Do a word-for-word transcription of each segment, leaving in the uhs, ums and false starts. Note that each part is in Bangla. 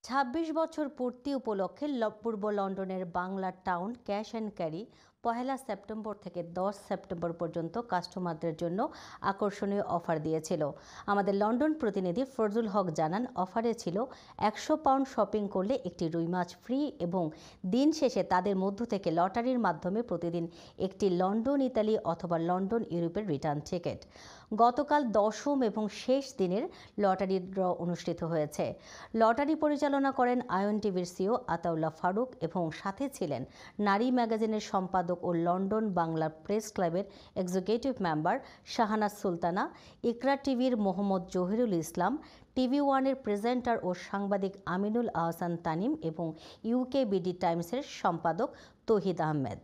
ছাব্বিশ বছর পূর্তি উপলক্ষে ল- পূর্ব লন্ডনের Bangla town cash and carry পহেলা সেপ্টেম্বর থেকে দশ সেপ্টেম্বর পর্যন্ত কাস্টমারদের জন্য আকর্ষণীয় অফার দিয়েছিল। আমাদের লন্ডন প্রতিনিধি ফজলুল হক জানান, অফারে ছিল একশো পাউন্ড শপিং করলে একটি রুই মাছ ফ্রি এবং দিন শেষে তাদের মধ্য থেকে লটারির মাধ্যমে প্রতিদিন একটি লন্ডন ইতালি অথবা লন্ডন ইউরোপের রিটার্ন টিকিট। গতকাল দশম এবং শেষ দিনের লটারির ড্র অনুষ্ঠিত হয়েছে। লটারি পরিচালনা করেন আয়ন টিভির সিও আতাউল্লাহ ফারুক এবং সাথে ছিলেন নারী ম্যাগাজিনের সম্পাদক ও লন্ডন বাংলা প্রেস ক্লাবের এক্সিকিউটিভ মেম্বার শাহানাজ সুলতানা, ইকরা টিভির মোহাম্মদ জহিরুল ইসলাম, টিভি ওয়ানের প্রেজেন্টার ও সাংবাদিক আমিনুল আহসান তানিম এবং ইউকে বিডি টাইমসের সম্পাদক তৌহিদ আহমেদ।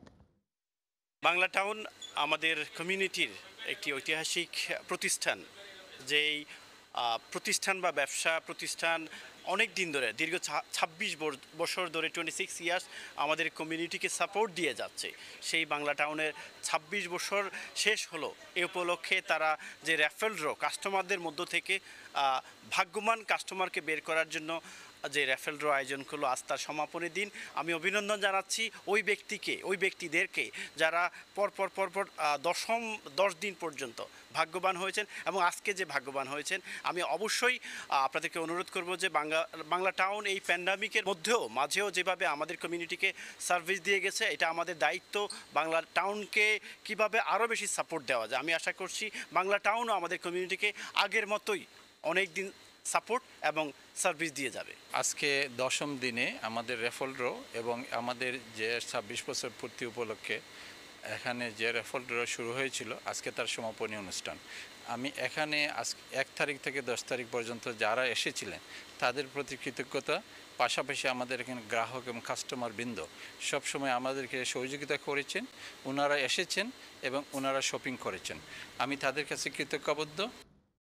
বাংলা টাউন আমাদের কমিউনিটির একটি ঐতিহাসিক প্রতিষ্ঠান। যেই প্রতিষ্ঠান বা ব্যবসা প্রতিষ্ঠান অনেক দিন ধরে দীর্ঘ ছাব্বিশ বছর ধরে টোয়েন্টি সিক্স ইয়ার্স আমাদের কমিউনিটিকে সাপোর্ট দিয়ে যাচ্ছে। সেই বাংলা টাউনের ছাব্বিশ বছর শেষ হলো। এ উপলক্ষে তারা যে র্যাফেল ড্র কাস্টমারদের মধ্য থেকে ভাগ্যবান কাস্টমারকে বের করার জন্য যে র্যাফেল ড্র আয়োজন করলো, আজ তার সমাপনী দিন। আমি অভিনন্দন জানাচ্ছি ওই ব্যক্তিকে ওই ব্যক্তিদেরকে যারা পরপর পরপর দশম দশ দিন পর্যন্ত ভাগ্যবান হয়েছেন এবং আজকে যে ভাগ্যবান হয়েছেন। আমি অবশ্যই আপনাদেরকে অনুরোধ করব যে বাংলা বাংলা টাউন এই প্যান্ডামিকের মধ্যেও মাঝেও যেভাবে আমাদের কমিউনিটিকে সার্ভিস দিয়ে গেছে, এটা আমাদের দায়িত্ব বাংলা টাউনকে কিভাবে আরও বেশি সাপোর্ট দেওয়া যায়। আমি আশা করছি বাংলা টাউনও আমাদের কমিউনিটিকে আগের মতোই অনেক দিন সাপোর্ট এবং সার্ভিস দিয়ে যাবে। আজকে দশম দিনে আমাদের রেফল ড্র এবং আমাদের যে ছাব্বিশ বছর পূর্তি উপলক্ষে এখানে যে রেফল ড্র শুরু হয়েছিল, আজকে তার সমাপনী অনুষ্ঠান। আমি এখানে আজ এক তারিখ থেকে দশ তারিখ পর্যন্ত যারা এসেছিলেন তাদের প্রতি কৃতজ্ঞতা, পাশাপাশি আমাদের এখানে গ্রাহক এবং কাস্টমার বৃন্দ সবসময় আমাদেরকে সহযোগিতা করেছেন। ওনারা এসেছেন এবং ওনারা শপিং করেছেন, আমি তাদের কাছে কৃতজ্ঞবদ্ধ।